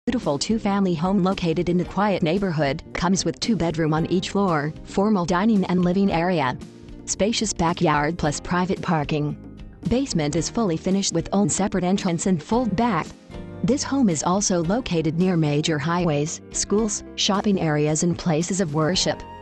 Beautiful two-family home located in a quiet neighborhood, comes with 2-bedroom on each floor, formal dining and living area. Spacious backyard plus private parking. Basement is fully finished with own separate entrance and full bath. This home is also located near major highways, schools, shopping areas and places of worship.